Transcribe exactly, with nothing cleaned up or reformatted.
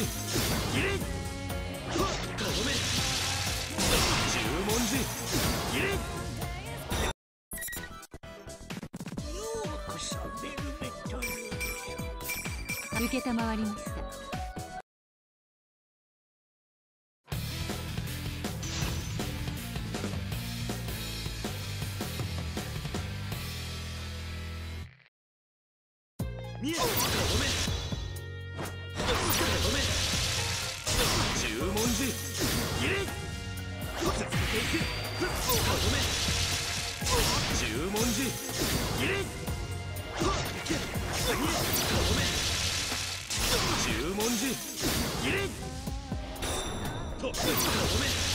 切れ。とどめ。十文字切れ。ようこそベルベットルー。 受けたまわりました。 見えとどめ。とどめ。十文字切れ。続けていく。とどめ。十文字切れ。とどめ。十文字切れ。とどめ。